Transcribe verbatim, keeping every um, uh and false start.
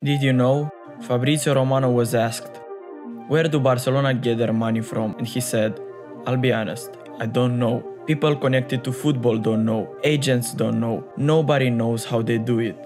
Did you know? Fabrizio Romano was asked, "Where do Barcelona get their money from?" And he said, "I'll be honest, I don't know. People connected to football don't know. Agents don't know. Nobody knows how they do it."